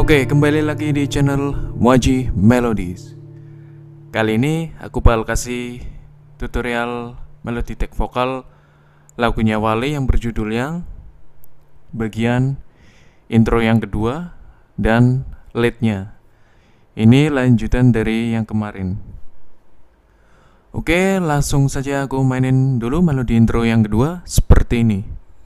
Oke, kembali lagi di channel Muaji Melodies. Kali ini aku bakal kasih tutorial melodi tek vokal lagunya Wale yang berjudul yang bagian intro yang kedua dan leadnya. Ini lanjutan dari yang kemarin. Oke, langsung saja aku mainin dulu melodi intro yang kedua seperti ini.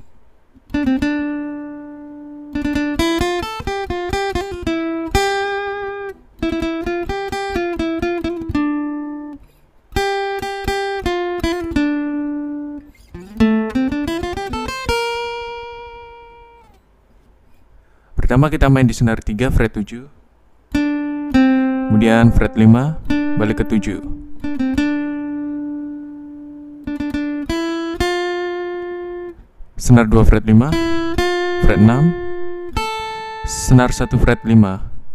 Pertama kita main di senar 3 fret 7, kemudian fret 5 balik ke 7, senar 2 fret 5, fret 6, senar 1 fret 5,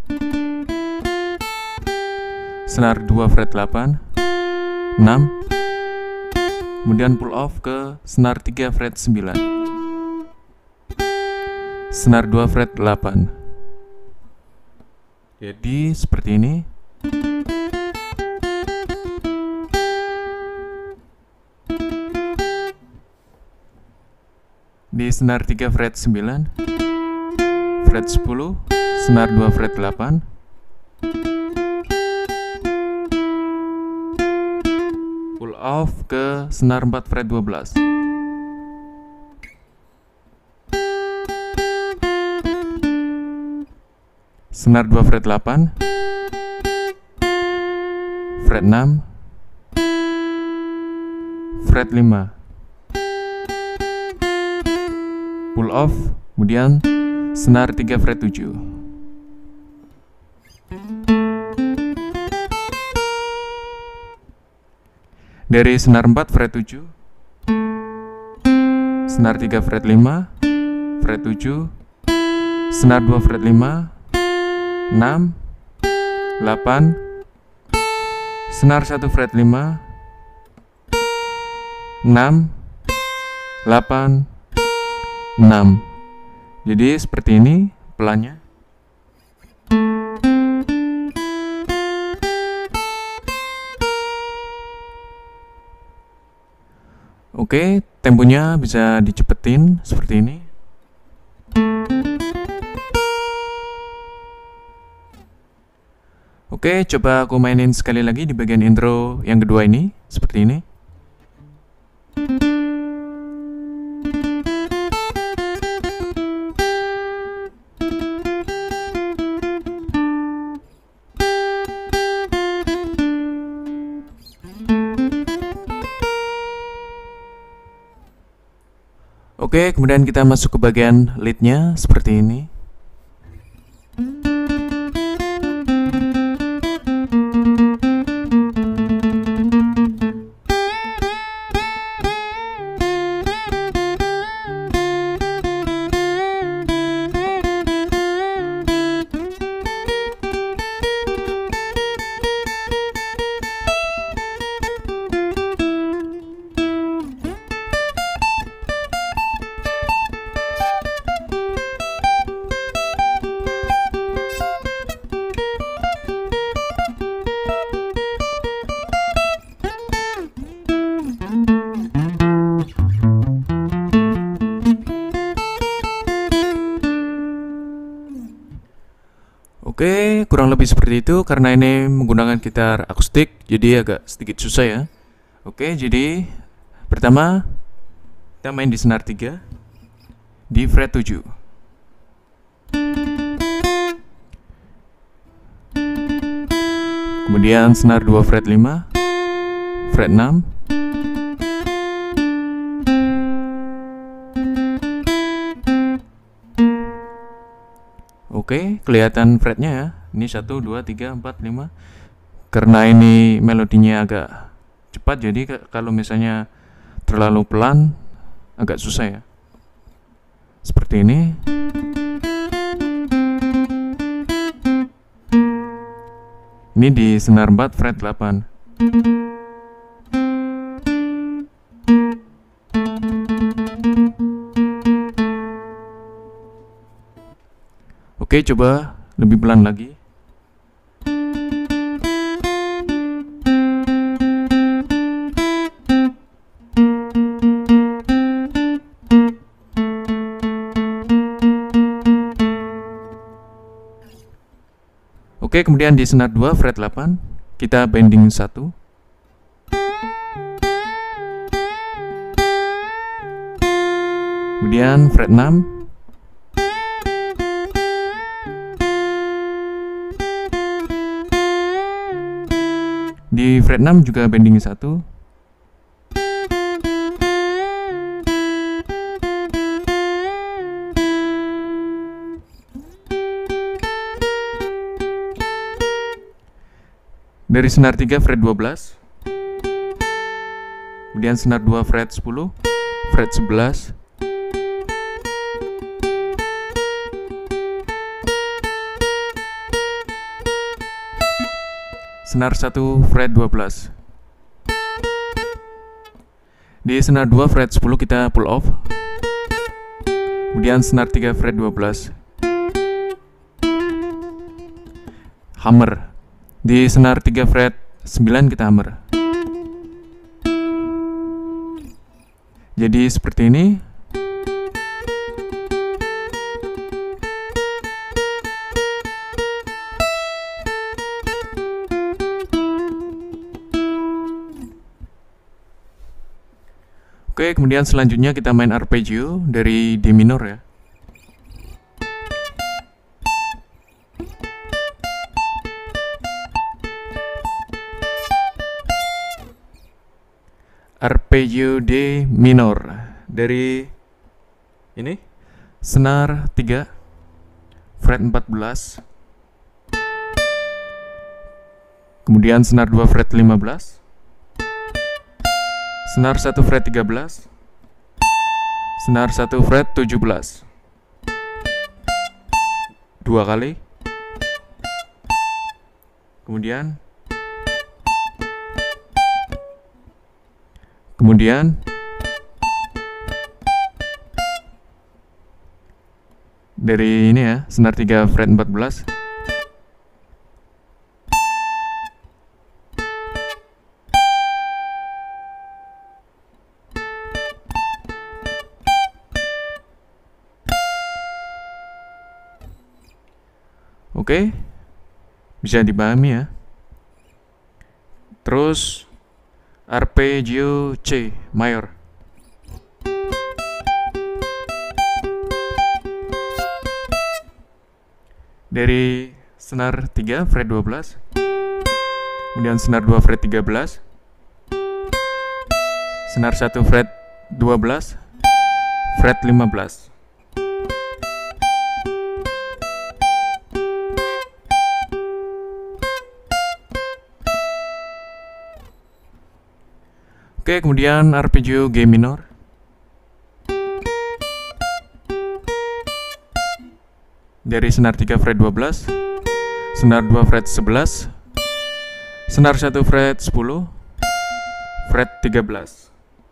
senar 2 fret 8, 6, kemudian pull off ke senar 3 fret 9, senar 2 fret 8. Jadi seperti ini. Di senar 3 fret 9, fret 10, senar 2 fret 8, pull off ke senar 4 fret 12, senar 2 fret 8, fret 6, fret 5, pull off, kemudian senar 3 fret 7. Dari senar 4 fret 7, senar 3 fret 5, fret 7, senar 2 fret 5, 6, 8, senar 1 fret 5, 6, 8, 6. Jadi seperti ini pelannya. Oke, temponya bisa dicepetin seperti ini. Oke, coba aku mainin sekali lagi di bagian intro yang kedua ini, seperti ini. Oke, kemudian kita masuk ke bagian leadnya, seperti ini. Oke, kurang lebih seperti itu. Karena ini menggunakan gitar akustik, jadi agak sedikit susah ya. Oke, jadi pertama kita main di senar 3 di fret 7, kemudian senar 2 fret 5, fret 6, oke, kelihatan fretnya ya. Ini 1, 2, 3, 4, 5. Karena ini melodinya agak cepat, jadi kalau misalnya terlalu pelan agak susah ya. Seperti ini. Ini di senar 4 fret 8. Oke, coba lebih pelan lagi. Oke, kemudian di senar 2 fret 8 kita bending 1. Kemudian fret 6. Di fret 6 juga bending 1. Dari senar 3 fret 12. Kemudian senar 2 fret 10, fret 11. Senar 1 fret 12. Di senar 2 fret 10 kita pull off. Kemudian senar 3 fret 12. Hammer. Di senar 3 fret 9 kita hammer. Jadi seperti ini. Oke, kemudian selanjutnya kita main arpeggio dari D minor ya. Arpeggio D minor dari ini senar 3 fret 14. Kemudian senar 2 fret 15. Senar 1 fret 13. Senar 1 fret 17. 2 kali. Kemudian dari ini ya, senar 3 fret 14. Oke, bisa dipahami ya. Terus arpeggio C mayor. Dari senar 3 fret 12. Kemudian senar 2 fret 13. Senar 1 fret 12. Fret 15. Oke, kemudian arpeggio G minor. Dari senar 3 fret 12, senar 2 fret 11, senar 1 fret 10, fret 13.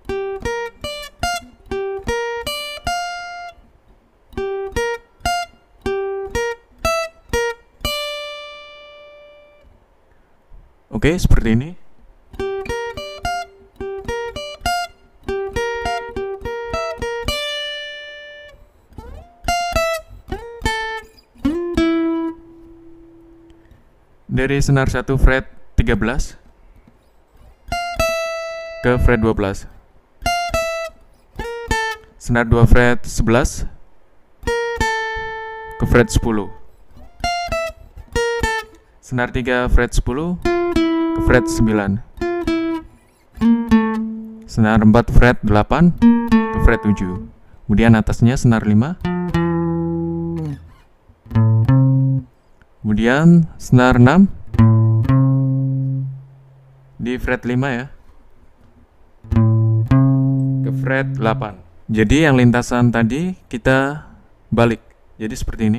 Oke, seperti ini. Dari senar 1 fret 13 ke fret 12. Senar 2 fret 11 ke fret 10. Senar 3 fret 10 ke fret 9. Senar 4 fret 8 ke fret 7. Kemudian atasnya senar 5. Kemudian senar 6 di fret 5 ya, ke fret 8. Jadi yang lintasan tadi kita balik. Jadi seperti ini.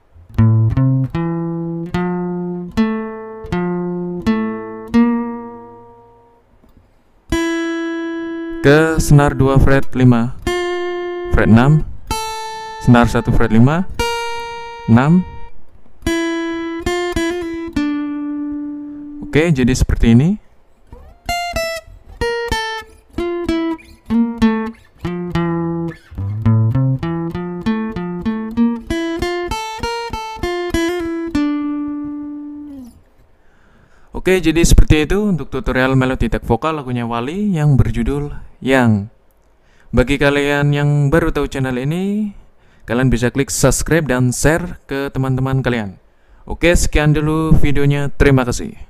Ke senar 2 fret 5, fret 6, senar 1 fret 5, 6, Oke, jadi seperti ini. Oke, jadi seperti itu untuk tutorial melodi tek vokal lagunya Wali yang berjudul Yang. Bagi kalian yang baru tahu channel ini, kalian bisa klik subscribe dan share ke teman-teman kalian. Oke, sekian dulu videonya. Terima kasih.